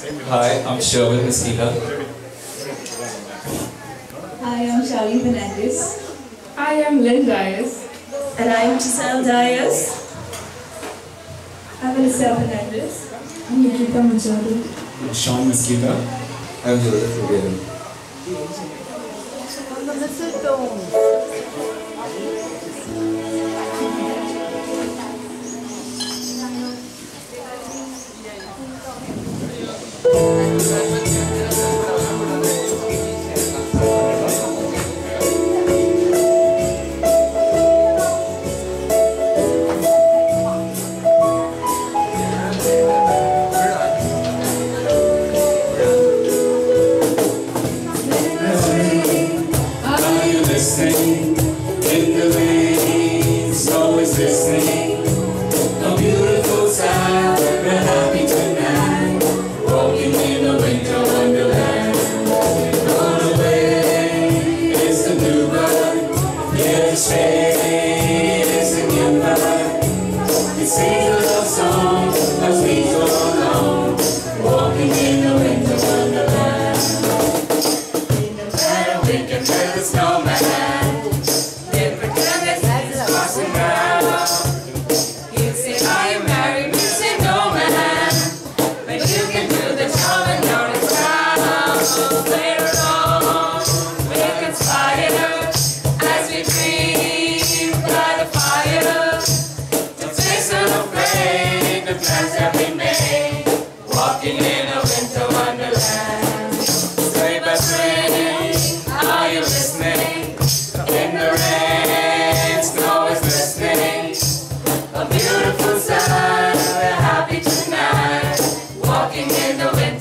Hi, I'm Sherwin Mesquita. Hi, I'm Charlie Fernandez. I am Lynn Dias. And I'm Giselle Dias. I'm Alicia Fernandez. I'm Nikita Machado. I'm Sean Mesquita. I'm Joseph Rivera. On the Mistletones. In the rain, snow is listening. A beautiful sight, we're happy tonight. Walking in a winter wonderland. Gone away is the new bird. Here to stay is the new bird. We sing a love song as we go along. Walking in a winter wonderland. In the meadow we can build a snowman. Walking in a winter wonderland. Sleigh bells ring, are you listening? In the rain, snow is glistening. A beautiful sight, we're happy tonight. Walking in the winter